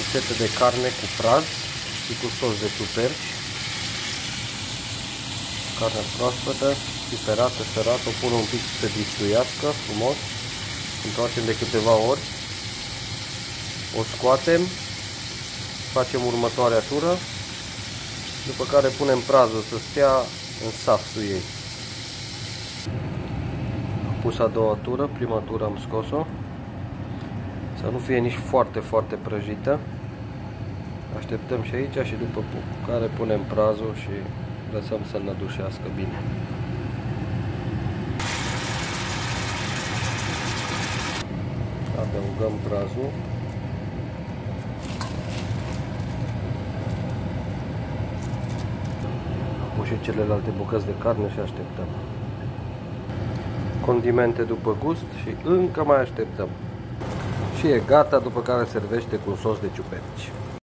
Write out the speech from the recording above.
bucete de carne cu praz și cu sos de ciuperci. Carne proaspătă, piperată, sărată, o pun un pic să se distuiască frumos. Întoarcem de câteva ori. O scoatem, facem următoarea tură, după care punem prazul să stea în saftul ei. Am pus a doua tură, prima tură am scos-o. Să nu fie nici foarte prăjită. Așteptăm și aici și după care punem prazul și lăsăm să nădușească bine. Adăugăm prazul. Pun și celelalte bucăți de carne și așteptăm. Condimente după gust și încă mai așteptăm. Și e gata, după care servește cu un sos de ciuperci.